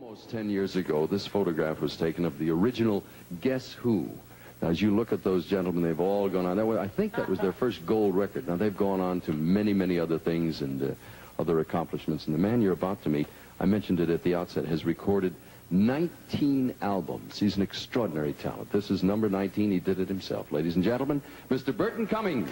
Almost 10 years ago, this photograph was taken of the original Guess Who. Now, as you look at those gentlemen, they've all gone on. I think that was their first gold record. Now, they've gone on to many, many other things and other accomplishments. And the man you're about to meet, I mentioned it at the outset, has recorded 19 albums. He's an extraordinary talent. This is number 19. He did it himself. Ladies and gentlemen, Mr. Burton Cummings.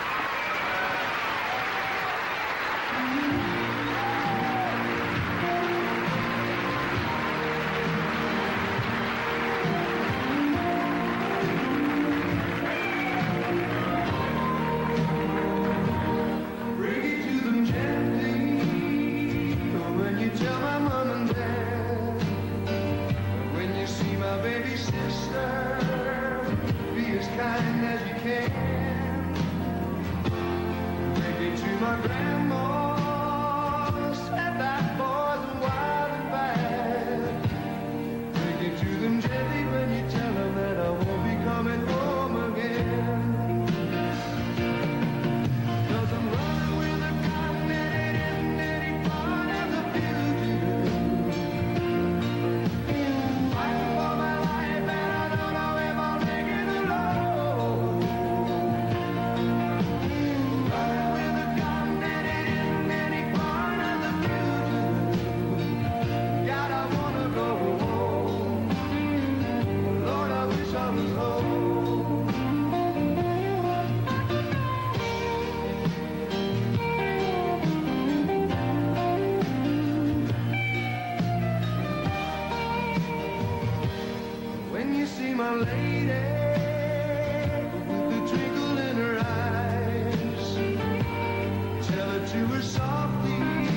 My lady, with the twinkle in her eyes, tell her to her softly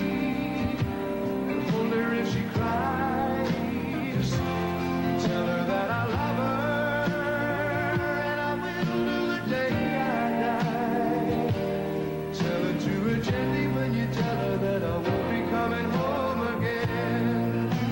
and hold her if she cries. Tell her that I love her and I will till the day I die. Tell her to her gently when you tell her that I won't be coming home again.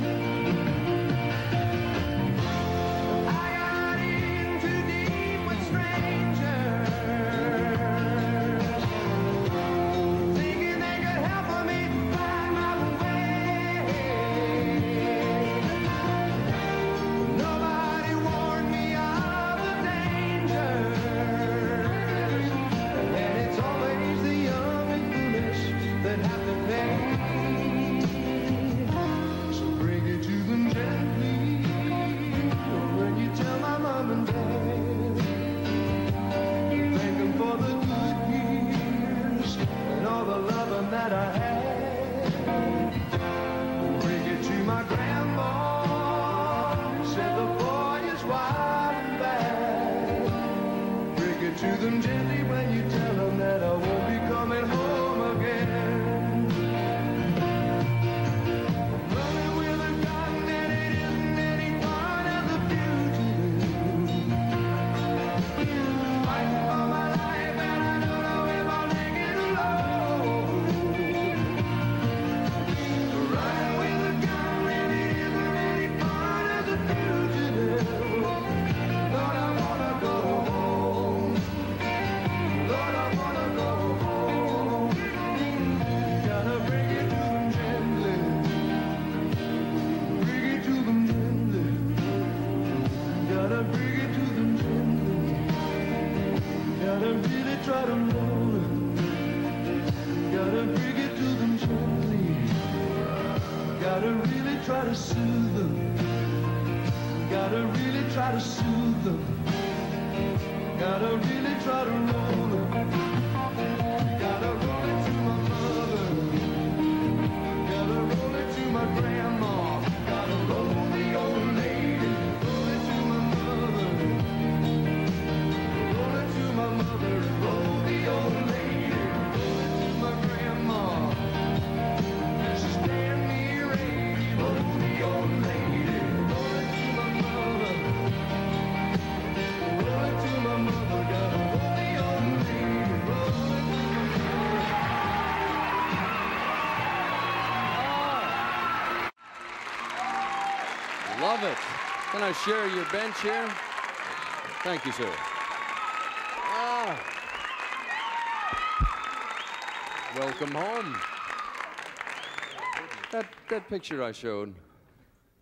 That I had. Bring it to my grandma. Said the boy is wild and bad. Bring it to them gently when you tell them that I won't be coming home again. Running with a gun and it isn't any part of the fugitive. Fighting for my life and I don't know if I'll make it alone. Try to roll it. Gotta bring it to them gently. Gotta really try to soothe them. Gotta really try to soothe them. Gotta really try to roll it. Gotta roll it to my mother. Gotta roll it to my grandma. Gotta roll the old lady. Roll it to my mother. Roll it to my mother. Roll the old lady. Roll it to my grandma. She's damn near 80. Roll the old lady. Roll it to my mother. Roll it to my mother. Gotta roll the old lady. Roll it to my mother. Oh. Love it. Can I share your bench here? Thank you, sir. Welcome home. That picture I showed,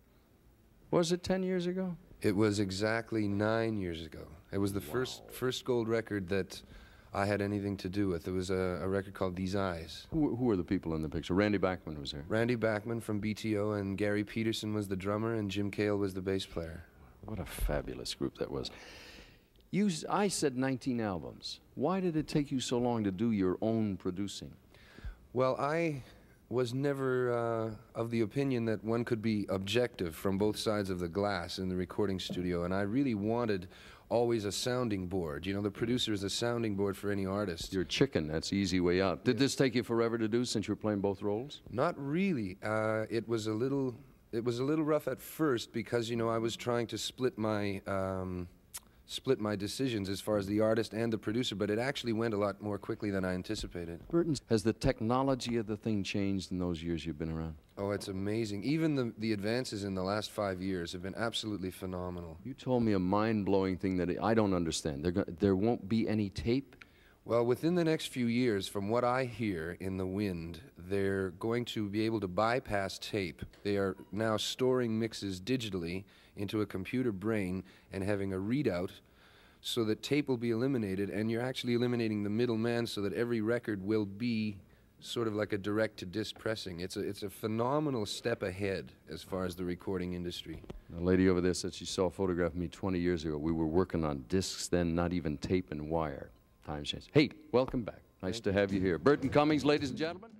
Was it 10 years ago? It was exactly 9 years ago. It was the first gold record that I had anything to do with. It was a record called These Eyes. Who were the people in the picture? Randy Bachman was there. Randy Bachman from BTO, and Gary Peterson was the drummer, and Jim Cale was the bass player. What a fabulous group that was. I said 19 albums. Why did it take you so long to do your own producing? Well, I was never of the opinion that one could be objective from both sides of the glass in the recording studio, and I really wanted always a sounding board. You know, the producer is a sounding board for any artist. You're a chicken. That's the easy way out. Did this take you forever to do since you were playing both roles? Not really. It was a little rough at first because, you know, I was trying to split my decisions as far as the artist and the producer, but it actually went a lot more quickly than I anticipated. Burton, has the technology of the thing changed in those years you've been around? Oh, it's amazing. Even the advances in the last 5 years have been absolutely phenomenal. You told me a mind-blowing thing that I don't understand. There won't be any tape? Well, within the next few years, from what I hear in the wind, they're going to be able to bypass tape. They are now storing mixes digitally into a computer brain and having a readout so that tape will be eliminated, and you're actually eliminating the middleman so that every record will be sort of like a direct-to-disc pressing. It's a phenomenal step ahead as far as the recording industry. The lady over there said she saw a photograph of me 20 years ago. We were working on discs then, not even tape and wire. Times changed. Hey, welcome back. Nice to have you here. Burton Cummings, ladies and gentlemen.